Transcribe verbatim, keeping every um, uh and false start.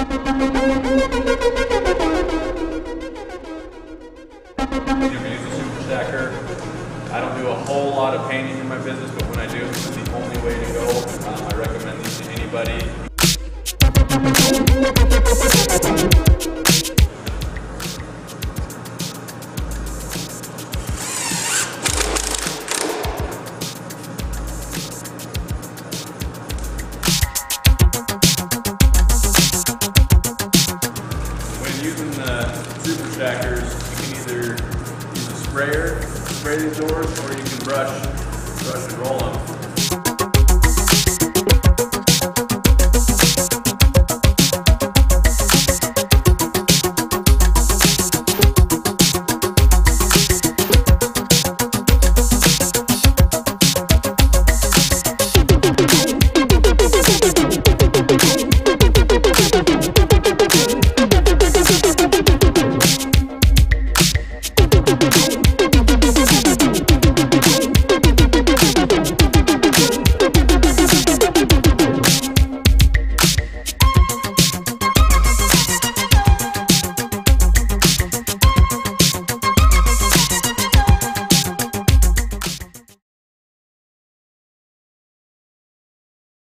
You can use a super stacker. I don't do a whole lot of painting in my business, but when I do, it's the only way to go. Um, I recommend these to anybody. When using the super stackers, you can either use a sprayer, spray these doors, or you can brush, brush and roll them.